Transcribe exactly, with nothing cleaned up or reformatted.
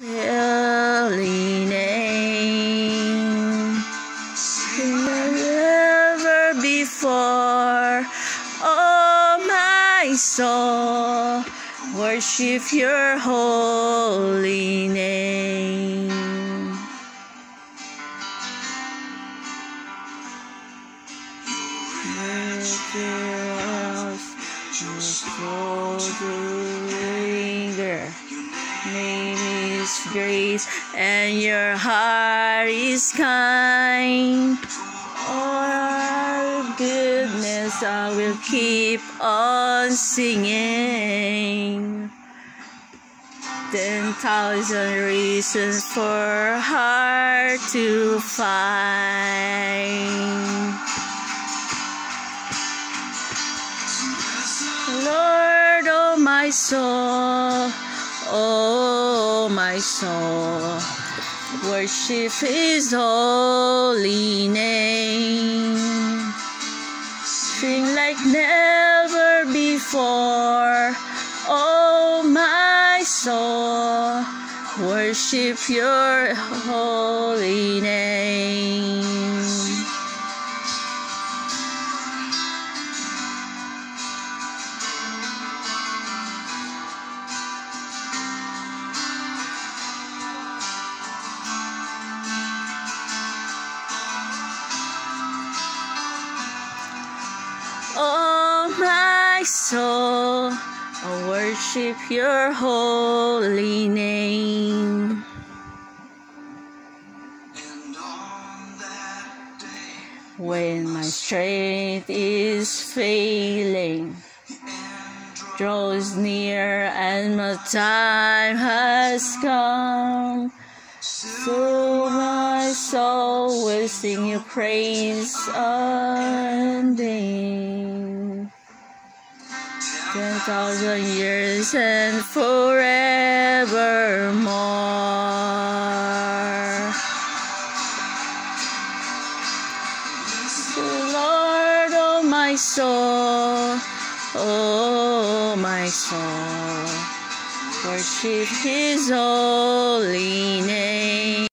holy name, never before. Oh, my soul, worship your holy name. Name is grace, and your heart is kind. Oh, goodness, I will keep on singing. Ten thousand reasons for heart to find. Lord, oh my soul, oh my soul, worship His holy name. Sing like never before, oh my soul, worship your holy name. Oh, my soul, I worship your holy name. And on that day, when my strength is failing, draws near and my time has come, so my soul will sing your praise unending. Ten thousand years and forevermore. Lord, oh my soul, oh my soul, worship His holy name.